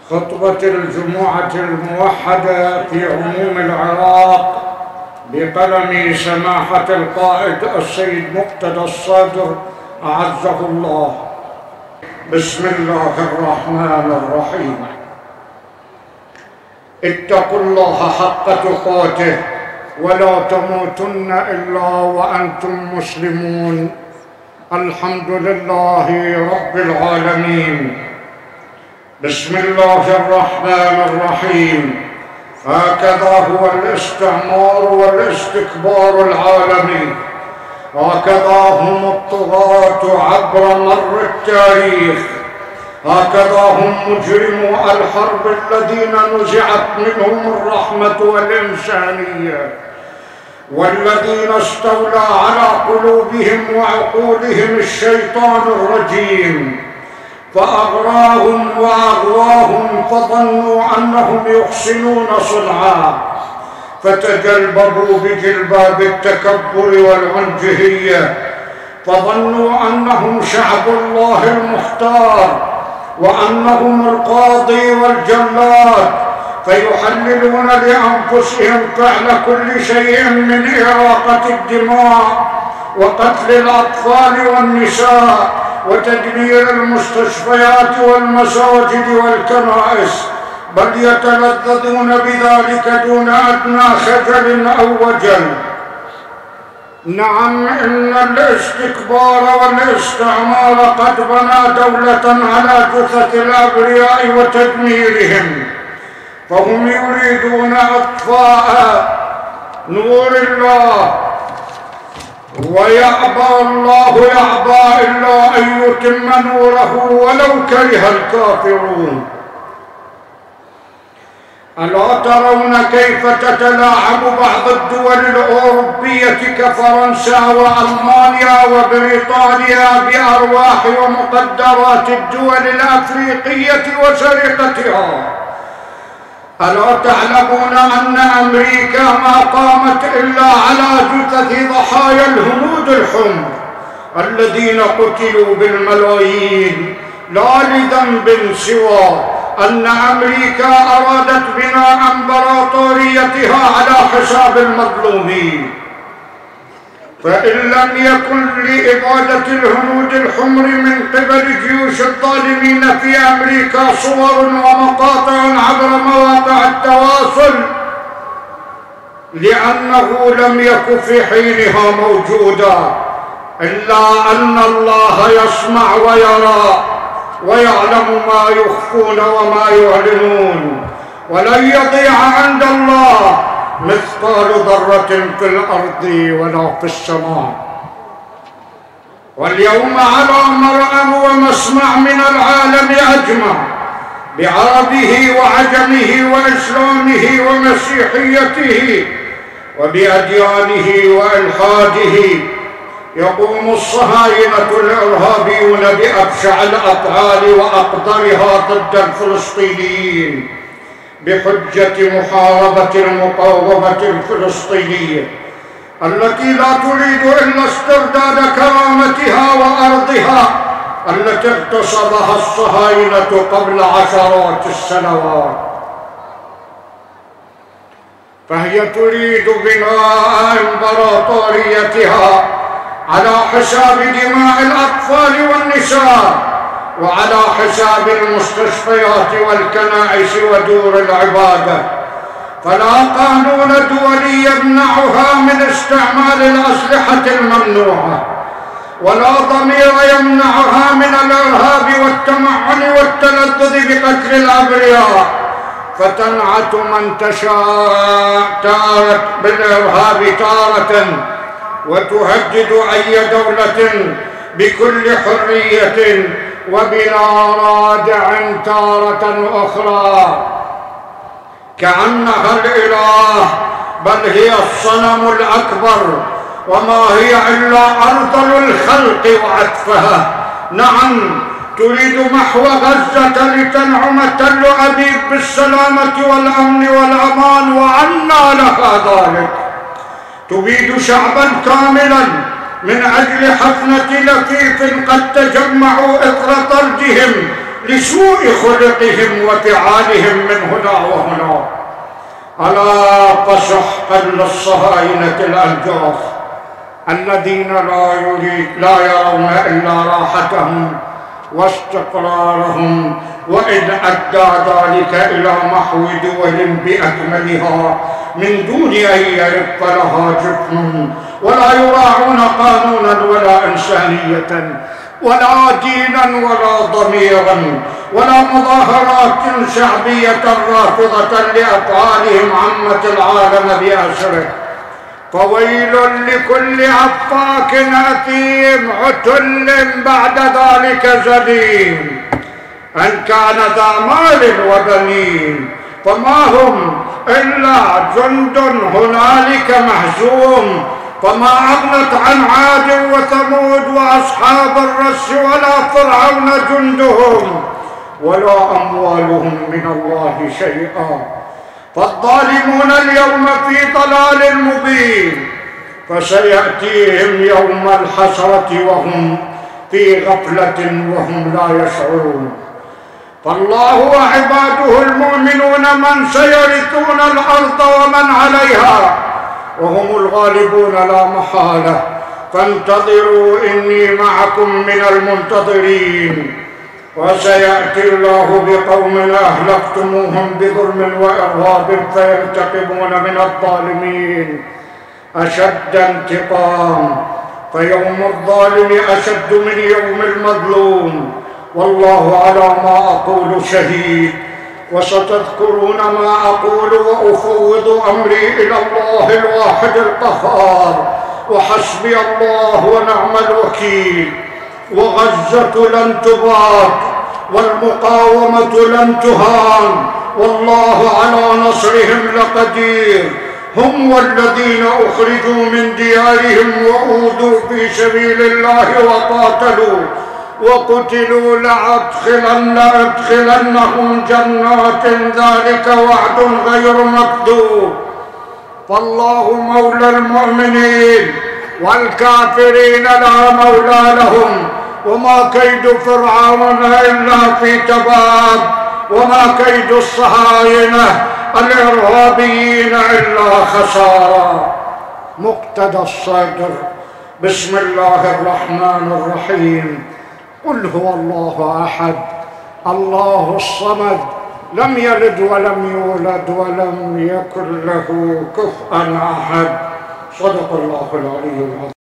خطبة الجمعة الموحدة في عموم العراق بقلم سماحة القائد السيد مقتدى الصدر أعزه الله. بسم الله الرحمن الرحيم. اتقوا الله حق تقاته ولا تموتن إلا وأنتم مسلمون. الحمد لله رب العالمين. بسم الله الرحمن الرحيم. هكذا هو الاستعمار والاستكبار العالمي، هكذا هم الطغاة عبر مر التاريخ، هكذا هم مجرمو الحرب الذين نزعت منهم الرحمة والإنسانية، والذين استولى على قلوبهم وعقولهم الشيطان الرجيم فأغراهم وأغواهم، فظنوا أنهم يحسنون صنعا فتجلببوا بجلباب التكبر والعنجهية، فظنوا أنهم شعب الله المختار وأنهم القاضي والجلاد، فيحللون لأنفسهم فعل كل شيء من إراقة الدماء وقتل الأطفال والنساء وتدمير المستشفيات والمساجد والكنائس، بل يتلذذون بذلك دون أدنى خجل أو وجل. نعم، إن الاستكبار والاستعمار قد بنى دولة على جثث الأبرياء وتدميرهم، فهم يريدون إطفاء نور الله، ويأبى الله إلا أن يتم نوره ولو كره الكافرون. ألا ترون كيف تتلاعب بعض الدول الأوروبية كفرنسا وألمانيا وبريطانيا بأرواح ومقدرات الدول الأفريقية وسرقتها؟ ألا تعلمون أن أمريكا ما قامت إلا على جثث ضحايا الهنود الحمر الذين قتلوا بالملايين لا لذنب سوى أن أمريكا أرادت بناء إمبراطوريتها على حساب المظلومين؟ فإن لم يكن لإبادة الهنود الحمر من قبل جيوش الظالمين في أمريكا صور ومقاطع عبر مواقع التواصل لأنه لم يكن في حينها موجودا، إلا أن الله يسمع ويرى ويعلم ما يخفون وما يعلنون، ولن يضيع عند الله مثقال ذرة في الأرض ولا في السماء. واليوم على مرأى ومسمع من العالم أجمع، بعربه وعجمه وإسلامه ومسيحيته وبأديانه وإلحاده، يقوم الصهاينة الإرهابيون بأبشع الأفعال وأقدرها ضد الفلسطينيين بحجة محاربة المقاومة الفلسطينية التي لا تريد إلا استرداد كرامتها وأرضها التي اغتصبها الصهاينة قبل عشرات السنوات. فهي تريد بناء إمبراطوريتها على حساب دماء الأطفال والنساء وعلى حساب المستشفيات والكنائس ودور العبادة، فلا قانون دولي يمنعها من استعمال الأسلحة الممنوعة، ولا ضمير يمنعها من الإرهاب والتمعن والتلذذ بقتل الأبرياء، فتنعت من تشاء بالإرهاب تارة وتهدد أي دولة بكل حرية وبلا رادع تارة أخرى، كأنها الإله، بل هي الصنم الأكبر وما هي إلا أرذل الخلق وعتفها. نعم، تريد محو غزة لتنعم تل أبيب بالسلامة والأمن والأمان، وأنى لها ذلك. تبيد شعبا كاملا من أجل حفنة لفيف قد تجمعوا إثر طردهم لسوء خلقهم وفعالهم من هنا وهنا. ألا فسحقا للصهاينة الألجاف الذين لا يرون إلا راحتهم واستقرارهم، وإن أدى ذلك إلى محو دول بأكملها من دون أن يرق لها جفن، ولا يراعون قانونا ولا إنسانية ولا دينا ولا ضميرا ولا مظاهرات شعبية رافضة لأفعالهم عمت العالم بأسره. فويل لكل عفاك أثيم عتل بعد ذلك زليم. أن كان ذا مال وبنين فما هم إلا جند هنالك مهزوم، فما أغنت عن عاد وثمود وأصحاب الرس ولا فرعون جندهم ولا أموالهم من الله شيئا. فالظالمون اليوم في ضلال مبين، فسيأتيهم يوم الحسرة وهم في غفلة وهم لا يشعرون. فالله وعباده المؤمنون من سيرثون الأرض ومن عليها، وهم الغالبون لا محالة. فانتظروا إني معكم من المنتظرين. وسيأتي الله بقوم أهلكتموهم بظلم وإرهاب فينتقمون من الظالمين أشد انتقام، فيوم الظالم أشد من يوم المظلوم. والله على ما أقول شهيد، وستذكرون ما أقول وأفوض أمري إلى الله الواحد القهار. وحسبي الله ونعم الوكيل. وغزة لن تباد والمقاومة لن تهان، والله على نصرهم لقدير. هم والذين أخرجوا من ديارهم وأوذوا في سبيل الله وقاتلوا وقتلوا لأدخلنهم جنات ذلك وعد غير مكذوب. فالله مولى المؤمنين والكافرين لا مولى لهم. وما كيد فرعون إلا في تباب، وما كيد الصهاينة الإرهابيين إلا خسارة. مقتدى الصدر. بسم الله الرحمن الرحيم. قل هو الله أحد الله الصمد لم يلد ولم يولد ولم يكن له كفوا أحد. صدق الله العلي العظيم.